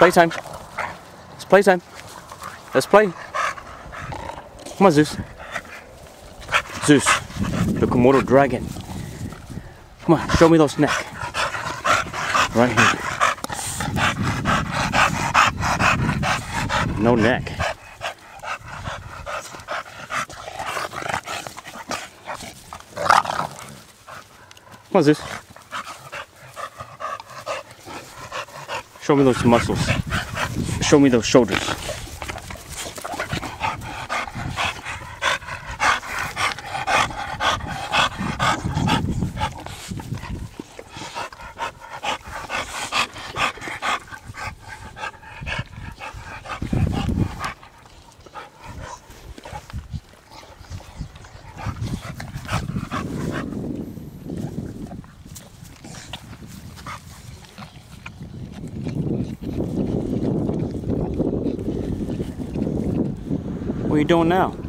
playtime. It's playtime. Let's play. Come on, Zeus. Zeus, the Komodo dragon. Come on, show me those neck. Right here. No neck. Come on, Zeus. Show me those muscles. Show me those shoulders. What are you doing now?